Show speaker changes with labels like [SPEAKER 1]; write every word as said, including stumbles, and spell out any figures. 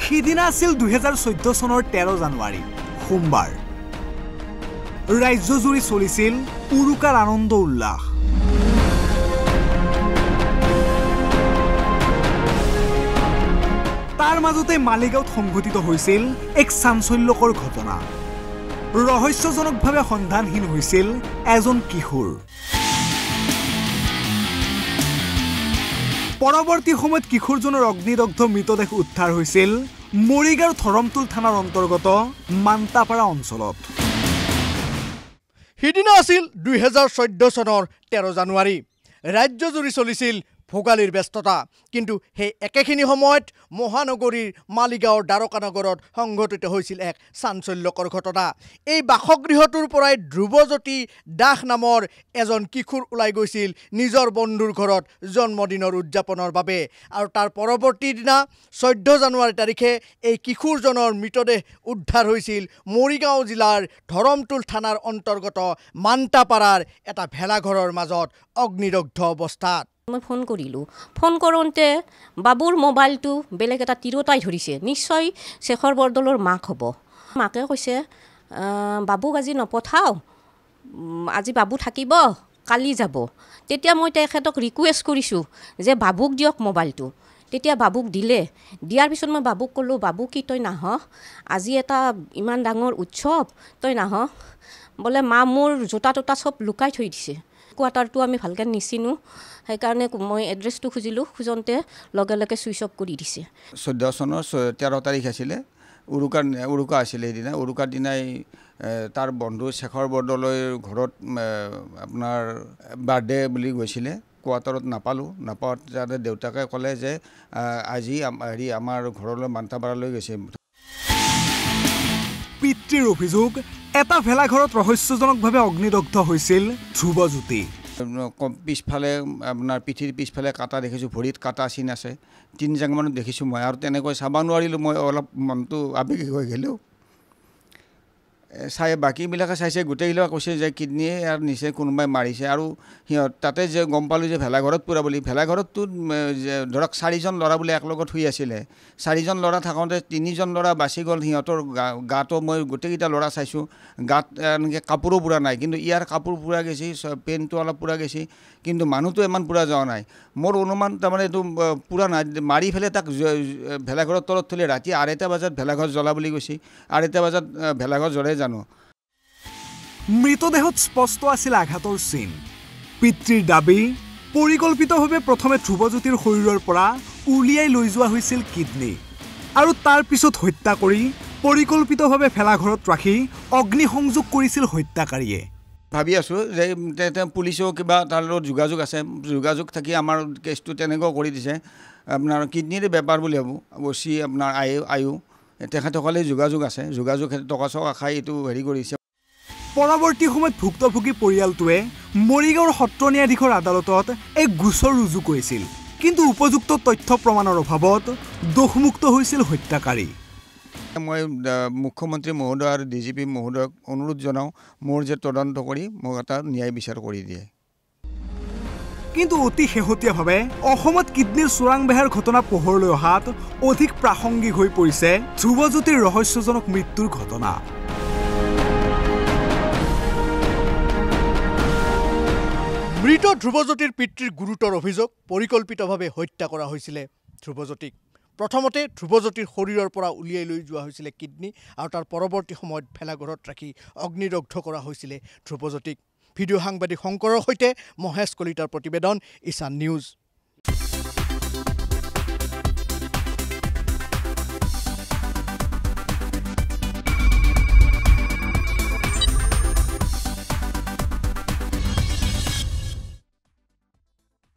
[SPEAKER 1] সিদিনা আছিল দুই হাজাৰ চৈধ্য চনৰ তেৰ জানুৱাৰী সোমবাৰ ৰাজ্যজুৰি চলিছিল উৰুকাৰ আনন্দ উল্লাস তাৰ মাজতে মালিগাঁৱত সংঘটিত হৈছিল এক চাঞ্চল্যকৰ ঘটনা ৰহস্যজনকভাৱে সন্ধানহীন হৈছিল এজন কিশোৰ পৰৱৰ্তী সময়ত কিশোৰজনৰ অগ্নিদগ্ধ মৃতদেহ উদ্ধাৰ হৈছিল মৰিগাঁৱৰ ধৰমতুল থানাৰ অন্তৰ্গত মান্তাপাৰা অঞ্চলত
[SPEAKER 2] সিদিনা আছিল দুই হাজাৰ চৈধ্য চনৰ তেৰ জানুৱাৰী ৰাজ্যজুৰি চলিছিল ভোগালীৰ ব্যস্ততা কিন্তু সেই একেখিনি সময়ত মহানগৰীৰ মালিগাঁৱৰ দ্বাৰকানগৰত সংঘটিত হৈছিল এক চাঞ্চল্যকৰ ঘটনা এই বাসগৃহটোৰ পৰাই ধ্ৰুৱজ্যোতি দাস নামৰ এজন কিশোৰ ওলাই গৈছিল নিজৰ বন্ধুৰ ঘৰত জন্মদিনৰ উদযাপনৰ বাবে আৰু তাৰ পৰৱৰ্তী দিনা চৈধ্য জানুৱাৰী তাৰিখে এই কিশোৰজনৰ মৃতদেহ উদ্ধাৰ হৈছিল মৰিগাঁও জিলাৰ ধৰমতুল থানাৰ অন্তৰ্গত মান্তাপাৰাৰ এটা ভেলাঘৰৰ মাজত অগ্নিদগ্ধ অৱস্থাত
[SPEAKER 3] মই ফোন কৰিলোঁ ফোন কৰোঁতে বাবুৰ মোবাইলটো বেলেগ এটা তিৰোতাই ধৰিছে নিশ্চয় শেখৰ বৰদলৈৰ মাক হ'ব মাকে কৈছে বাবুক আজি নপঠাওঁ আজি বাবু থাকিব কালি যাব তেতিয়া মই তেখেতক ৰিকুৱেষ্ট কৰিছোঁ যে বাবুক দিয়ক মোবাইলটো তেতিয়া বাবুক দিলে দিয়াৰ পিছত মই বাবুক ক'লোঁ বাবু কি তই নাহ আজি এটা ইমান ডাঙৰ উৎসৱ তই নাহ বোলে মা মোৰ জোতা তোতা চব লুকাই থৈ দিছে কোৱাৰ্টাৰটো আমি ভালকৈ নিচিনো সেইকাৰণে মই এড্ৰেছটো খুজিলোঁ খুজোঁতে লগে লগে ছুইচ অফ কৰি দিছে
[SPEAKER 4] চৈধ্য চনৰ তেৰ তাৰিখ আছিলে উৰুকাৰ উৰুকা আছিলে সেইদিনা উৰুকাৰ দিনাই তাৰ বন্ধু শেখৰ বৰদলৈৰ ঘৰত আপোনাৰ বাৰ্থডে বুলি গৈছিলে কোৱাৰ্টাৰত নাপালোঁ নাপাওঁত যাতে দেউতাকে ক'লে যে আজি হেৰি আমাৰ ঘৰলৈ মান্তাপাৰালৈ গৈছে
[SPEAKER 1] পিতৃৰ অভিযোগ এটা ভেলাঘৰত ৰহস্যজনকভাৱে অগ্নিদগ্ধ হৈছিল ধ্ৰুৱজ্যোতি
[SPEAKER 4] পিছফালে আপোনাৰ পিঠিৰ পিছফালে কাটা দেখিছোঁ ভৰিত কাটা চিন আছে তিনি জাংমানত দেখিছোঁ মই আৰু তেনেকৈ চাব নোৱাৰিলোঁ মই অলপ মনটো আৱেগিক হৈ গ'লেও চাই বাকীবিলাকে চাইছে গোটেইবিলাক কৈছে যে কিডনীয়ে আৰু নিচে কোনোবাই মাৰিছে আৰু সিহঁত তাতে যে গম পালোঁ যে ভেলাঘৰত পুৰা বুলি ভেলাঘৰততো ধৰক চাৰিজন ল'ৰা বোলে একলগত শুই আছিলে চাৰিজন ল'ৰা থাকোঁতে তিনিজন ল'ৰা বাচি গ'ল সিহঁতৰ গাটো মই গোটেইকেইটা ল'ৰা চাইছোঁ গাত এনেকৈ কাপোৰো পুৰা নাই কিন্তু ইয়াৰ কাপোৰ পুৰা গৈছে পেণ্টটো অলপ পুৰা গৈছে কিন্তু মানুহটো ইমান পুৰা যোৱা নাই মোৰ অনুমান তাৰমানে এইটো পুৰা নাই মাৰি ফেলে তাক ভেলাঘৰৰ তলত থ'লে ৰাতি আঢ়ৈটা বজাত ভেলাঘৰ জ্বলা বুলি কৈছে আঢ়ৈটা বজাত ভেলাঘৰ জ্বলে জানো
[SPEAKER 1] মৃতদেহত স্পষ্ট আছিল আঘাতৰ চিন পিতৃৰ দাবী পৰিকল্পিতভাৱে প্ৰথমে ধ্ৰুৱজ্যোতিৰ শৰীৰৰ পৰা উলিয়াই লৈ যোৱা হৈছিল কিডনী আৰু তাৰ পিছত হত্যা কৰি পৰিকল্পিতভাৱে ভেলাঘৰত ৰাখি অগ্নিসংযোগ কৰিছিল হত্যাকাৰীয়ে
[SPEAKER 4] ভাবি আছোঁ যে পুলিচেও কিবা তাৰ লগত যোগাযোগ আছে যোগাযোগ থাকি আমাৰ কেছটো তেনেকুৱাও কৰি দিছে আপোনাৰ কিডনীৰ বেপাৰ বুলি ভাবোঁ অৱশ্যে আপোনাৰ আয়ু আয়ু তেখেতসকলে যোগাযোগ আছে যোগাযোগ টকা চকা খাই এইটো হেৰি কৰিছে
[SPEAKER 1] পৰৱৰ্তী সময়ত ভুক্তভোগী পৰিয়ালটোৱে মৰিগাঁৱৰ সত্ৰ ন্যায়াধীশৰ আদালতত এক গোচৰ ৰুজু কৰিছিল কিন্তু উপযুক্ত তথ্য প্ৰমাণৰ অভাৱত দোষমুক্ত হৈছিল হত্যাকাৰী
[SPEAKER 4] মই মুখ্যমন্ত্ৰী মহোদয় আৰু ডি জি পি মহোদয়ক অনুৰোধ জনাওঁ মোৰ যে তদন্ত কৰি মোক এটা ন্যায় বিচাৰ কৰি দিয়ে
[SPEAKER 1] কিন্তু অতি শেহতীয়াভাৱে অসমত কিডনীৰ চোৰাং বেহাৰ ঘটনা পোহৰলৈ অহাত অধিক প্ৰাসংগিক হৈ পৰিছে ধ্ৰুৱজ্যোতিৰ ৰহস্যজনক মৃত্যুৰ ঘটনা
[SPEAKER 2] মৃত ধ্ৰুৱজ্যোতিৰ পিতৃৰ গুৰুতৰ অভিযোগ পৰিকল্পিতভাৱে হত্যা কৰা হৈছিলে ধ্ৰুৱজ্যোতিক প্ৰথমতে ধ্ৰুৱজ্যোতিৰ শৰীৰৰ পৰা উলিয়াই লৈ যোৱা হৈছিলে কিডনী আৰু তাৰ পৰৱৰ্তী সময়ত ভেলাঘৰত ৰাখি অগ্নিদগ্ধ কৰা হৈছিলে ধ্ৰুৱজ্যোতিক ভিডিঅ' সাংবাদিক শংকৰৰ সৈতে মহেশ কলিতাৰ প্ৰতিবেদন ইশান নিউজ।